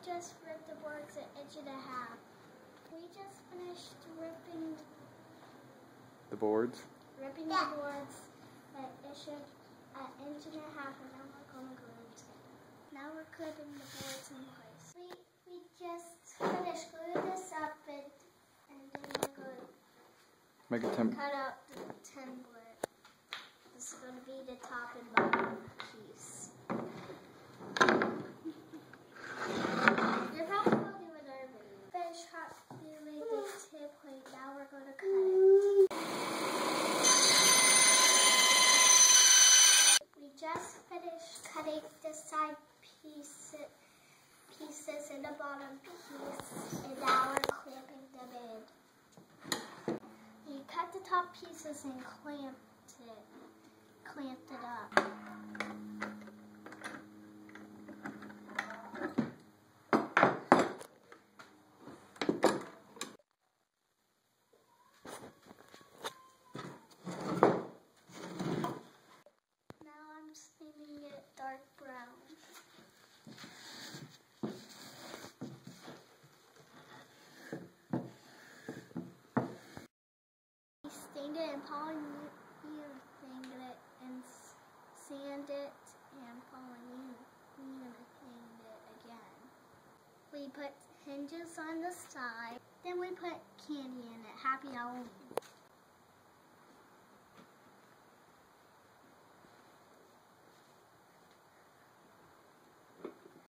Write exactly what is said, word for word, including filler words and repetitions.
just ripped the boards an inch and a half. We just finished ripping the boards. Ripping yeah. the boards an inch, an inch and a half, and now we're going to glue them together. Now we're clipping the boards in place. We we just finished gluing this up, and and then we're going to make a temp. Cut out the template. This is going to be the top and bottom piece. You're probably going to do whatever you finish hot gluing the template. Now we're going to cut it. We just finished cutting the side pieces, pieces and the bottom piece, and now we're clamping them in. We cut the top pieces and clamped it, clamped it up. Staining it dark brown. We stained it and polyurethane it and sand it and polyurethane it again. We put hinges on the side. Then we put candy in it. Happy Halloween.